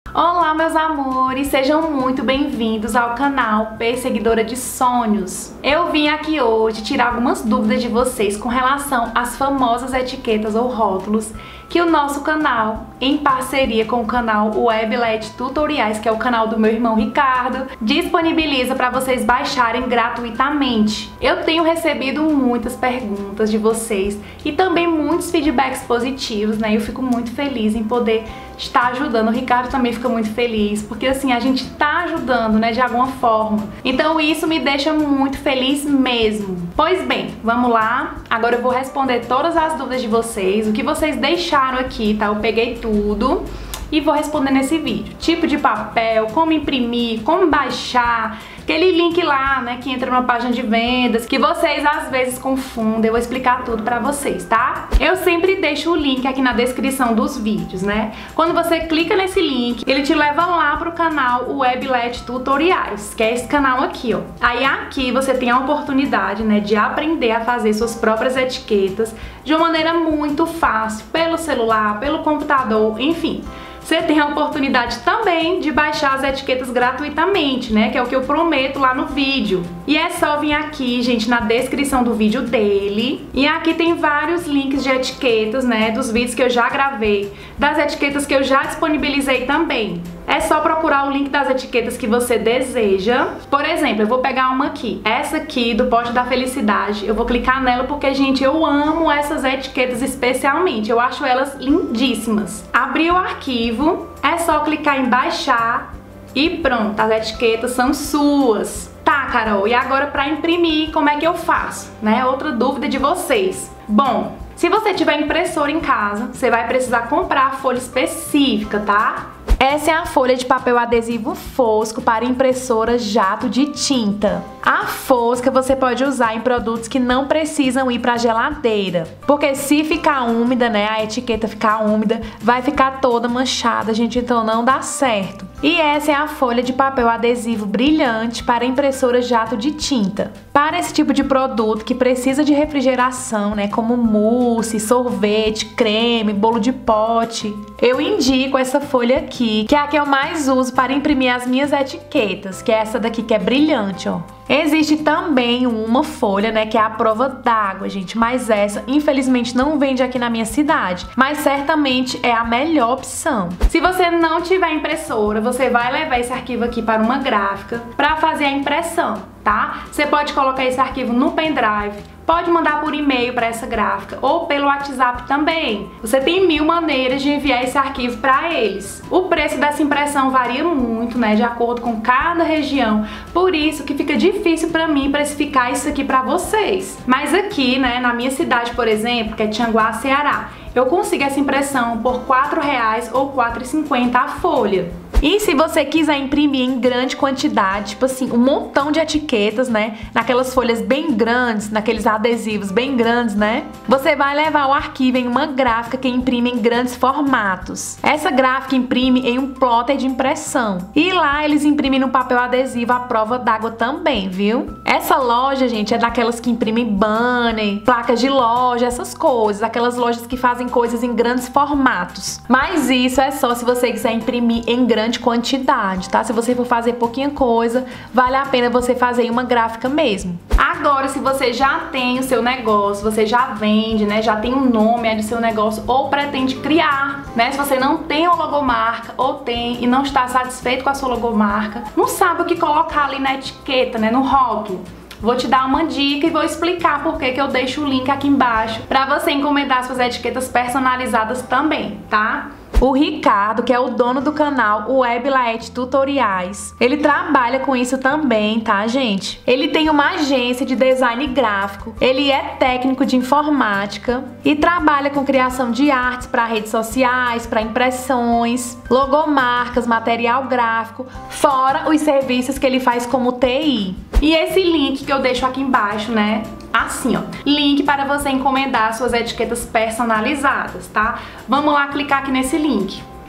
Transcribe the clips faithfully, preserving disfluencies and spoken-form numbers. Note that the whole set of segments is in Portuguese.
Olá, meus amores, sejam muito bem-vindos ao canal Perseguidora de Sonhos. Eu vim aqui hoje tirar algumas dúvidas de vocês com relação às famosas etiquetas ou rótulos que o nosso canal, em parceria com o canal Weblet Tutoriais, que é o canal do meu irmão Ricardo, disponibiliza para vocês baixarem gratuitamente. Eu tenho recebido muitas perguntas de vocês e também muitos feedbacks positivos, né? Eu fico muito feliz em poder estar ajudando. O Ricardo também fica muito feliz, porque assim, a gente tá ajudando, né, de alguma forma. Então isso me deixa muito feliz mesmo. Pois bem, vamos lá. Agora eu vou responder todas as dúvidas de vocês, o que vocês deixaram aqui, tá? Eu peguei tudo e vou responder nesse vídeo. Tipo de papel, como imprimir, como baixar, aquele link lá, né, que entra numa página de vendas, que vocês às vezes confundem. Eu vou explicar tudo pra vocês, tá? Eu sempre deixo o link aqui na descrição dos vídeos, né? Quando você clica nesse link, ele te leva lá pro canal Weblet Tutoriais, que é esse canal aqui, ó. Aí aqui você tem a oportunidade, né, de aprender a fazer suas próprias etiquetas de uma maneira muito fácil, pelo celular, pelo computador, enfim. Você tem a oportunidade também de baixar as etiquetas gratuitamente, né? Que é o que eu prometo lá no vídeo. E é só vir aqui, gente, na descrição do vídeo dele. E aqui tem vários links de etiquetas, né? Dos vídeos que eu já gravei, das etiquetas que eu já disponibilizei também. É só procurar o link das etiquetas que você deseja. Por exemplo, eu vou pegar uma aqui. Essa aqui, do Pote da Felicidade. Eu vou clicar nela porque, gente, eu amo essas etiquetas especialmente. Eu acho elas lindíssimas. Abri o arquivo, é só clicar em baixar e pronto, as etiquetas são suas. Tá, Carol, e agora para imprimir, como é que eu faço? Né? Outra dúvida de vocês. Bom, se você tiver impressora em casa, você vai precisar comprar a folha específica, tá? Essa é a folha de papel adesivo fosco para impressora jato de tinta. A fosca você pode usar em produtos que não precisam ir para a geladeira, porque se ficar úmida, né, a etiqueta ficar úmida, vai ficar toda manchada, gente, então não dá certo. E essa é a folha de papel adesivo brilhante para impressora jato de tinta. Para esse tipo de produto que precisa de refrigeração, né, como mousse, sorvete, creme, bolo de pote, eu indico essa folha aqui, que é a que eu mais uso para imprimir as minhas etiquetas, que é essa daqui que é brilhante, ó. Existe também uma folha, né, que é a prova d'água, gente, mas essa infelizmente não vende aqui na minha cidade, mas certamente é a melhor opção. Se você não tiver impressora, você vai levar esse arquivo aqui para uma gráfica para fazer a impressão, tá? Você pode colocar esse arquivo no pendrive, pode mandar por e-mail para essa gráfica ou pelo WhatsApp também. Você tem mil maneiras de enviar esse arquivo para eles. O preço dessa impressão varia muito, né, de acordo com cada região, por isso que fica difícil para mim precificar isso aqui para vocês. Mas aqui, né, na minha cidade, por exemplo, que é Tianguá, Ceará, eu consigo essa impressão por quatro reais ou quatro reais e cinquenta centavos a folha. E se você quiser imprimir em grande quantidade, tipo assim, um montão de etiquetas, né, naquelas folhas bem grandes, naqueles adesivos bem grandes, né, você vai levar o arquivo em uma gráfica que imprime em grandes formatos. Essa gráfica imprime em um plotter de impressão. E lá eles imprimem no papel adesivo à prova d'água também, viu? Essa loja, gente, é daquelas que imprimem banner, placas de loja, essas coisas, aquelas lojas que fazem coisas em grandes formatos. Mas isso é só se você quiser imprimir em grande quantidade, tá? Se você for fazer pouquinha coisa, vale a pena você fazer uma gráfica mesmo. Agora, se você já tem o seu negócio, você já vende, né? Já tem um nome é do seu negócio ou pretende criar, né? Se você não tem uma logomarca ou tem e não está satisfeito com a sua logomarca, não sabe o que colocar ali na etiqueta, né? No rótulo. Vou te dar uma dica e vou explicar por que que eu deixo o link aqui embaixo para você encomendar suas etiquetas personalizadas também, tá? O Ricardo, que é o dono do canal Weblet Tutoriais, ele trabalha com isso também, tá, gente? Ele tem uma agência de design gráfico, ele é técnico de informática e trabalha com criação de artes para redes sociais, para impressões, logomarcas, material gráfico, fora os serviços que ele faz como T I. E esse link que eu deixo aqui embaixo, né? Assim, ó, link para você encomendar suas etiquetas personalizadas, tá? Vamos lá clicar aqui nesse link.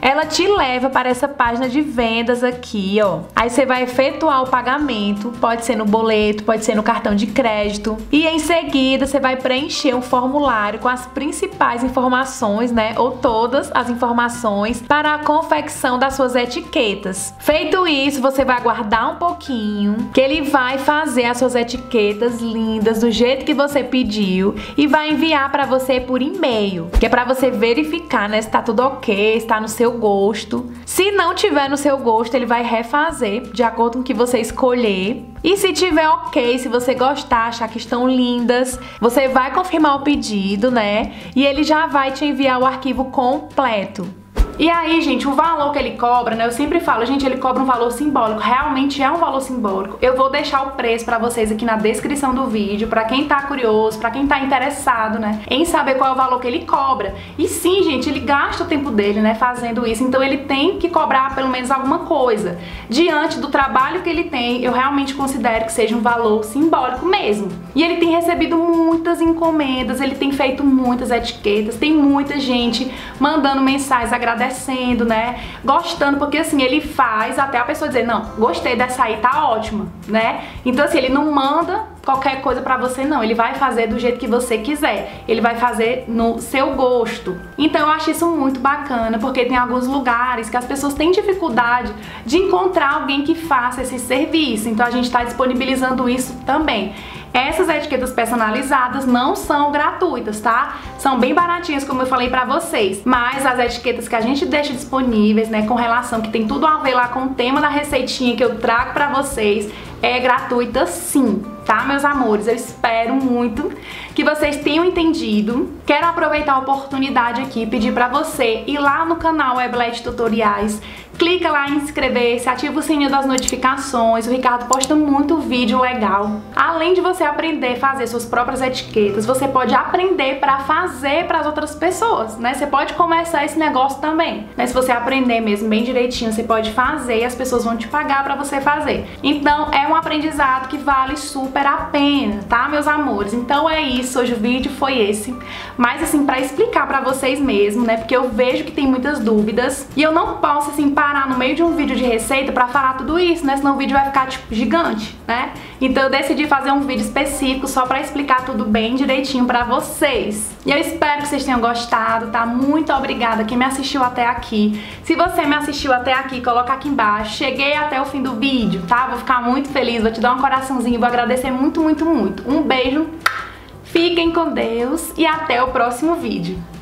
ela te leva para essa página de vendas aqui, ó. Aí você vai efetuar o pagamento, pode ser no boleto, pode ser no cartão de crédito. E em seguida você vai preencher um formulário com as principais informações, né, ou todas as informações para a confecção das suas etiquetas. Feito isso, você vai aguardar um pouquinho, que ele vai fazer as suas etiquetas lindas do jeito que você pediu e vai enviar para você por e-mail, que é para você verificar, né, se tá tudo ok, está no seu gosto. Se não tiver no seu gosto, ele vai refazer de acordo com o que você escolher. E se tiver ok, se você gostar, achar que estão lindas, você vai confirmar o pedido, né? E ele já vai te enviar o arquivo completo. E aí, gente, o valor que ele cobra, né, eu sempre falo, gente, ele cobra um valor simbólico, realmente é um valor simbólico. Eu vou deixar o preço pra vocês aqui na descrição do vídeo, pra quem tá curioso, pra quem tá interessado, né, em saber qual é o valor que ele cobra. E sim, gente, ele gasta o tempo dele, né, fazendo isso, então ele tem que cobrar pelo menos alguma coisa. Diante do trabalho que ele tem, eu realmente considero que seja um valor simbólico mesmo. E ele tem recebido muitas encomendas, ele tem feito muitas etiquetas, tem muita gente mandando mensagens agradecendo, agradecendo, né, gostando, porque assim, ele faz até a pessoa dizer, não, gostei dessa aí, tá ótima, né, então assim, ele não manda qualquer coisa pra você, não, ele vai fazer do jeito que você quiser, ele vai fazer no seu gosto. Então eu acho isso muito bacana, porque tem alguns lugares que as pessoas têm dificuldade de encontrar alguém que faça esse serviço, então a gente tá disponibilizando isso também. Essas etiquetas personalizadas não são gratuitas, tá? São bem baratinhas, como eu falei pra vocês. Mas as etiquetas que a gente deixa disponíveis, né, com relação, que tem tudo a ver lá com o tema da receitinha que eu trago pra vocês, é gratuita sim, tá, meus amores? Eu espero muito que vocês tenham entendido. Quero aproveitar a oportunidade aqui e pedir pra você ir lá no canal Weblete Tutoriais, clica lá em inscrever-se, ativa o sininho das notificações, o Ricardo posta muito vídeo legal. Além de você aprender a fazer suas próprias etiquetas, você pode aprender para fazer para as outras pessoas, né? Você pode começar esse negócio também, né? Se você aprender mesmo bem direitinho, você pode fazer e as pessoas vão te pagar para você fazer. Então é um aprendizado que vale super a pena, tá, meus amores? Então é isso, hoje o vídeo foi esse, mas assim, para explicar para vocês mesmo, né? Porque eu vejo que tem muitas dúvidas e eu não posso assim parar no meio de um vídeo de receita pra falar tudo isso, né? Senão o vídeo vai ficar, tipo, gigante, né? Então eu decidi fazer um vídeo específico só pra explicar tudo bem direitinho pra vocês. E eu espero que vocês tenham gostado, tá? Muito obrigada quem me assistiu até aqui. Se você me assistiu até aqui, coloca aqui embaixo. Cheguei até o fim do vídeo, tá? Vou ficar muito feliz, vou te dar um coraçãozinho, vou agradecer muito, muito, muito. Um beijo, fiquem com Deus e até o próximo vídeo.